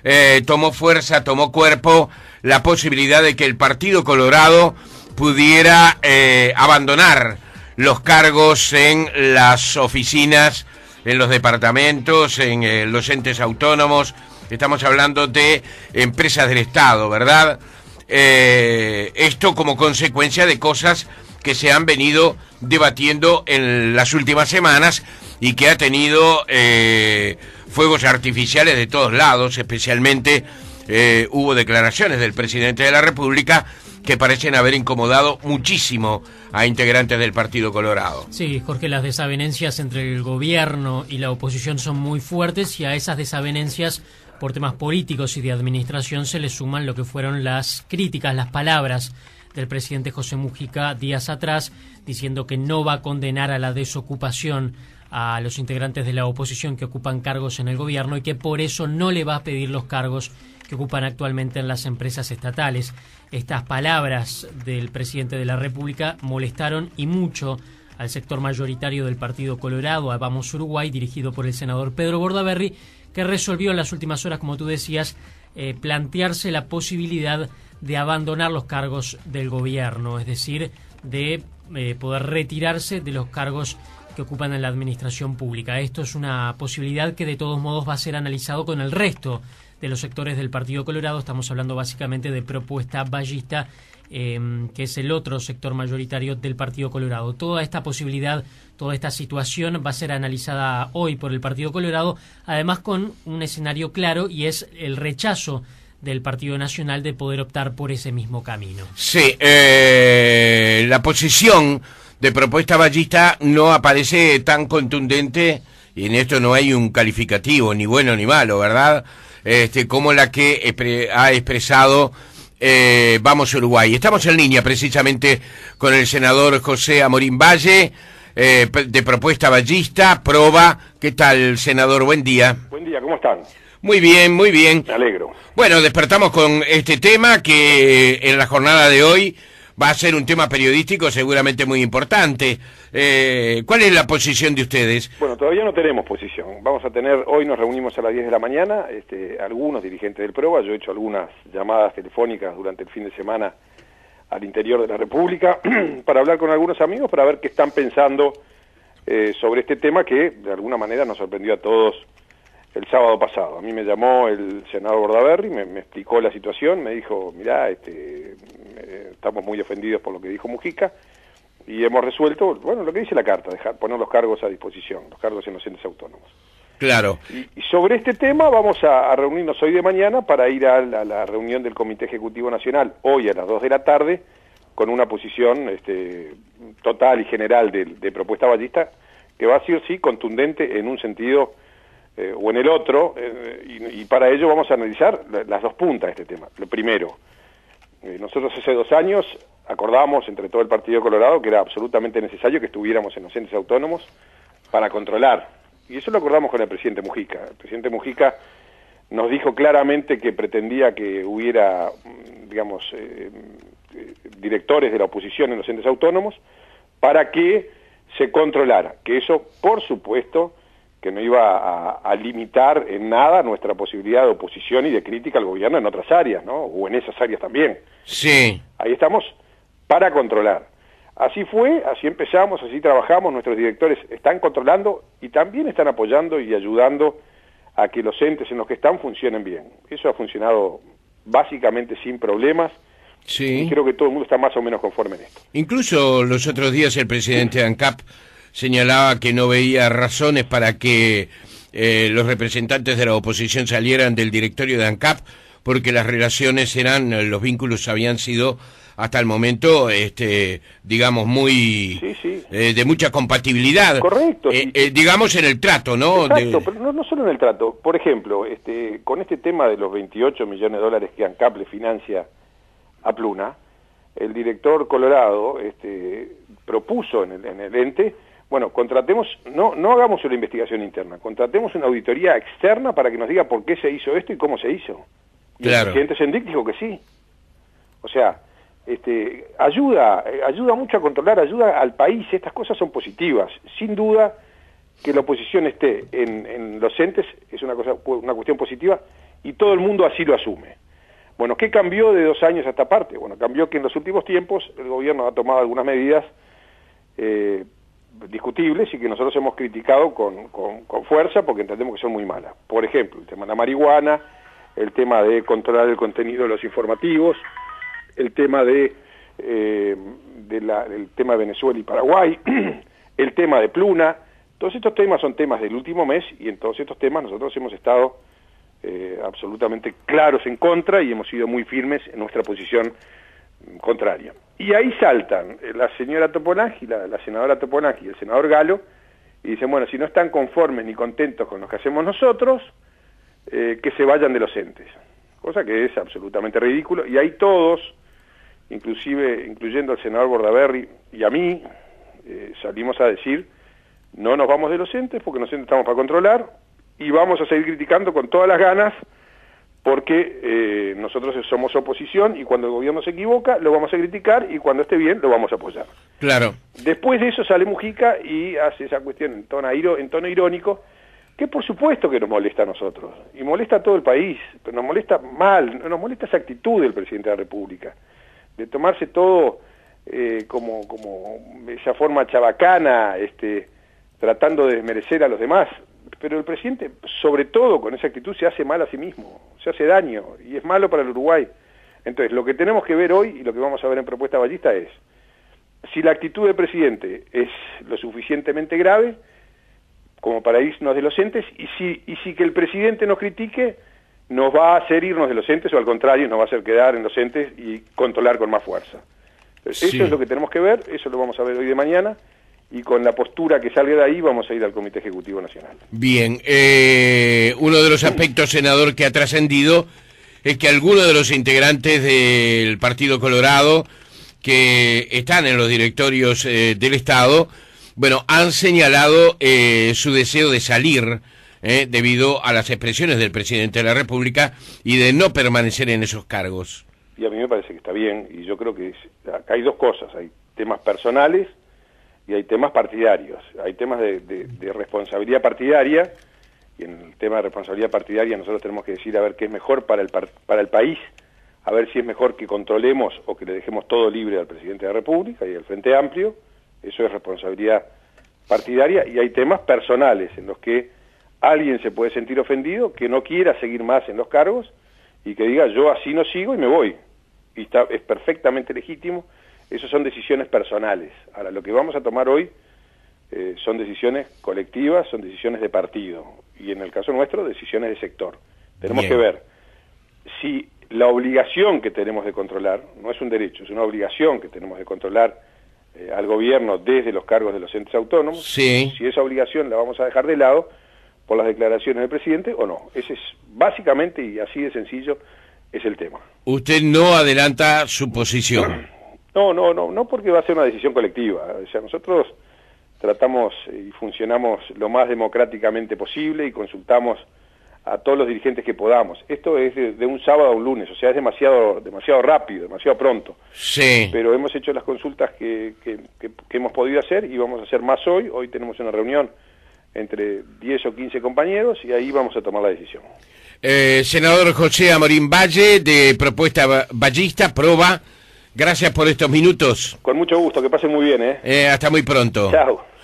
tomó fuerza, tomó cuerpo la posibilidad de que el Partido Colorado pudiera abandonar los cargos en las oficinas, en los departamentos, en los entes autónomos. Estamos hablando de empresas del Estado, ¿verdad? Esto como consecuencia de cosas que se han venido debatiendo en las últimas semanas y que ha tenido fuegos artificiales de todos lados. Especialmente hubo declaraciones del presidente de la República que parecen haber incomodado muchísimo a integrantes del Partido Colorado. Sí, Jorge, las desavenencias entre el gobierno y la oposición son muy fuertes, y a esas desavenencias por temas políticos y de administración se le suman lo que fueron las críticas, las palabras del presidente José Mujica días atrás, diciendo que no va a condenar a la desocupación a los integrantes de la oposición que ocupan cargos en el gobierno, y que por eso no le va a pedir los cargos que ocupan actualmente en las empresas estatales. Estas palabras del presidente de la República molestaron y mucho al sector mayoritario del Partido Colorado, a Vamos Uruguay, dirigido por el senador Pedro Bordaberry, que resolvió en las últimas horas, como tú decías, plantearse la posibilidad de abandonar los cargos del gobierno, es decir, de poder retirarse de los cargos que ocupan en la administración pública. Esto es una posibilidad que de todos modos va a ser analizado con el resto de los sectores del Partido Colorado. Estamos hablando básicamente de Propuesta Ballista, que es el otro sector mayoritario del Partido Colorado. Toda esta posibilidad, toda esta situación va a ser analizada hoy por el Partido Colorado, además con un escenario claro, y es el rechazo del Partido Nacional de poder optar por ese mismo camino. Sí, la posición de Propuesta Ballista no aparece tan contundente, y en esto no hay un calificativo, ni bueno ni malo, ¿verdad? Como la que ha expresado Vamos Uruguay. Estamos en línea precisamente con el senador José Amorín Valle, de Propuesta Ballista, Proba. ¿Qué tal, senador? Buen día. Buen día, ¿cómo están? Muy bien, muy bien. Me alegro. Bueno, despertamos con este tema que en la jornada de hoy va a ser un tema periodístico seguramente muy importante. ¿Cuál es la posición de ustedes? Bueno, todavía no tenemos posición. Vamos a tener, hoy nos reunimos a las 10 de la mañana, algunos dirigentes del PROBA. Yo he hecho algunas llamadas telefónicas durante el fin de semana al interior de la República para hablar con algunos amigos, para ver qué están pensando sobre este tema que de alguna manera nos sorprendió a todos el sábado pasado. A mí me llamó el senador Bordaberry, me explicó la situación, me dijo, mirá, estamos muy ofendidos por lo que dijo Mujica, y hemos resuelto, bueno, lo que dice la carta, poner los cargos a disposición, los cargos en los entes autónomos. Claro. Y sobre este tema vamos a reunirnos hoy de mañana para ir a la reunión del Comité Ejecutivo Nacional, hoy a las 2 de la tarde, con una posición total y general de Propuesta Ballista, que va a ser, sí, contundente en un sentido o en el otro, y para ello vamos a analizar las dos puntas de este tema. Lo primero, nosotros hace 2 años acordamos entre todo el Partido Colorado que era absolutamente necesario que estuviéramos en los entes autónomos para controlar, y eso lo acordamos con el presidente Mujica. El presidente Mujica nos dijo claramente que pretendía que hubiera, digamos, directores de la oposición en los entes autónomos para que se controlara, que eso, por supuesto, que no iba a limitar en nada nuestra posibilidad de oposición y de crítica al gobierno en otras áreas, ¿no? O en esas áreas también. Sí. Ahí estamos para controlar. Así fue, así empezamos, así trabajamos, nuestros directores están controlando y también están apoyando y ayudando a que los entes en los que están funcionen bien. Eso ha funcionado básicamente sin problemas. Sí. Y creo que todo el mundo está más o menos conforme en esto. Incluso los otros días el presidente de ANCAP señalaba que no veía razones para que los representantes de la oposición salieran del directorio de ANCAP, porque las relaciones los vínculos habían sido hasta el momento, digamos, muy de mucha compatibilidad. Correcto. Digamos en el trato, ¿no? Exacto, pero no solo en el trato. Por ejemplo, con este tema de los 28 millones de dólares que ANCAP le financia a Pluna, el director Colorado propuso en el ente, bueno, contratemos, no hagamos una investigación interna, contratemos una auditoría externa para que nos diga por qué se hizo esto y cómo se hizo. Y claro. El presidente Sendic dijo que sí. O sea, ayuda mucho a controlar, ayuda al país, estas cosas son positivas. Sin duda que la oposición esté en los entes es una cuestión positiva y todo el mundo así lo asume. Bueno, ¿qué cambió de 2 años a esta parte? Bueno, cambió que en los últimos tiempos el gobierno ha tomado algunas medidas discutibles y que nosotros hemos criticado con fuerza porque entendemos que son muy malas. Por ejemplo, el tema de la marihuana, el tema de controlar el contenido de los informativos, el tema del tema de Venezuela y Paraguay, el tema de Pluna. Todos estos temas son temas del último mes y en todos estos temas nosotros hemos estado absolutamente claros en contra y hemos sido muy firmes en nuestra posición contraria. Y ahí saltan la señora Toponaggi, la senadora Toponaggi y el senador Galo, y dicen, bueno, si no están conformes ni contentos con lo que hacemos nosotros, que se vayan de los entes. Cosa que es absolutamente ridículo, y ahí todos, incluyendo al senador Bordaberry y a mí, salimos a decir, no nos vamos de los entes porque los entes estamos para controlar, y vamos a seguir criticando con todas las ganas, porque nosotros somos oposición y cuando el gobierno se equivoca lo vamos a criticar y cuando esté bien lo vamos a apoyar. Claro. Después de eso sale Mujica y hace esa cuestión en tono irónico, que por supuesto que nos molesta a nosotros, y molesta a todo el país, pero nos molesta mal, nos molesta esa actitud del presidente de la República, de tomarse todo como esa forma chabacana, tratando de desmerecer a los demás. Pero el presidente, sobre todo con esa actitud, se hace mal a sí mismo, se hace daño, y es malo para el Uruguay. Entonces, lo que tenemos que ver hoy, y lo que vamos a ver en Propuesta Ballista, es si la actitud del presidente es lo suficientemente grave como para irnos de los entes, y si que el presidente nos critique, nos va a hacer irnos de los entes, o al contrario, nos va a hacer quedar en los entes y controlar con más fuerza. Entonces, sí. Eso es lo que tenemos que ver, eso lo vamos a ver hoy de mañana, y con la postura que salga de ahí vamos a ir al Comité Ejecutivo Nacional. Bien, uno de los aspectos, senador, que ha trascendido es que algunos de los integrantes del Partido Colorado que están en los directorios del Estado, bueno, han señalado su deseo de salir debido a las expresiones del presidente de la República y de no permanecer en esos cargos. Y a mí me parece que está bien, y yo creo que acá hay dos cosas, hay temas personales y hay temas partidarios, hay temas de responsabilidad partidaria, y en el tema de responsabilidad partidaria nosotros tenemos que decir a ver qué es mejor para el país, a ver si es mejor que controlemos o que le dejemos todo libre al presidente de la República y al Frente Amplio, eso es responsabilidad partidaria, y hay temas personales en los que alguien se puede sentir ofendido, que no quiera seguir más en los cargos y que diga yo así no sigo y me voy, y es perfectamente legítimo. Esas son decisiones personales. Ahora, lo que vamos a tomar hoy son decisiones colectivas, son decisiones de partido, y en el caso nuestro, decisiones de sector. Tenemos que ver si la obligación que tenemos de controlar, no es un derecho, es una obligación que tenemos de controlar al gobierno desde los cargos de los entes autónomos, si esa obligación la vamos a dejar de lado por las declaraciones del presidente o no. Ese es básicamente, y así de sencillo, es el tema. Usted no adelanta su posición. No, porque va a ser una decisión colectiva. O sea, nosotros tratamos y funcionamos lo más democráticamente posible y consultamos a todos los dirigentes que podamos. Esto es de un sábado a un lunes, o sea, es demasiado rápido, demasiado pronto. Sí. Pero hemos hecho las consultas que hemos podido hacer y vamos a hacer más hoy. Hoy tenemos una reunión entre 10 o 15 compañeros y ahí vamos a tomar la decisión. Senador José Amorín Valle, de Propuesta Ballista, PROBA, gracias por estos minutos. Con mucho gusto, que pasen muy bien, hasta muy pronto. Chao.